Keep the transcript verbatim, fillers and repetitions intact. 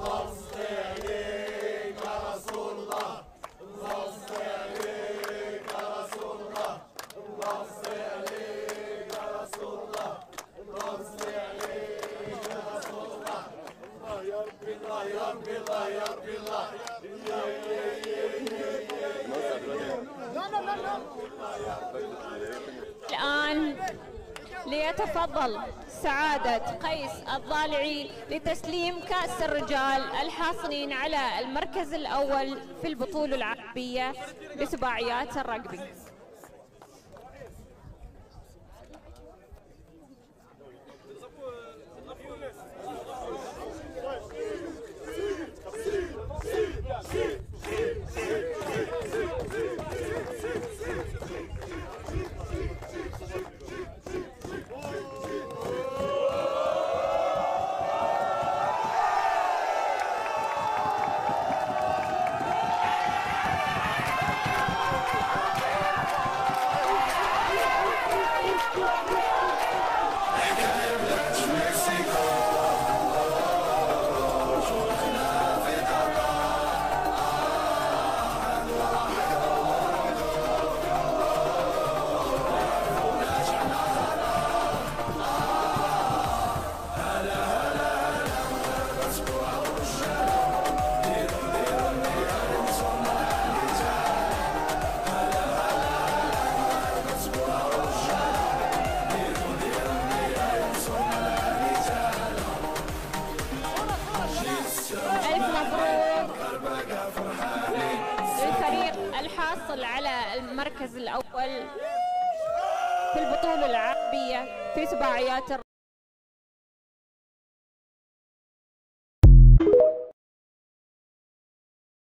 الآن ليتفضل سعادة قيس الضالعي لتسليم كأس الرجال الحاصلين على المركز الأول في البطولة العربية لسباعيات الرجبي. الحاصل على المركز الأول في البطولة العربية في سباعيات الرجبي.